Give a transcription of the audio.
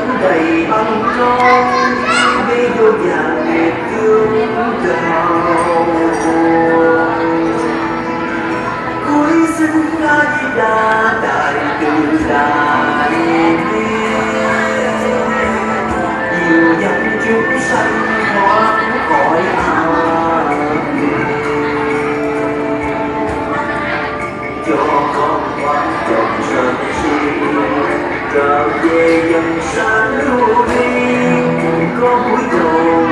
đầy băng con đi vô nhà việt thương vào cuối sinh a di đà đại từ đại bi nhiều nhân chúng sanh thoát khỏi ác cho con thoát dòng sân si trở về dòng sáng lưu ly có mũi cầu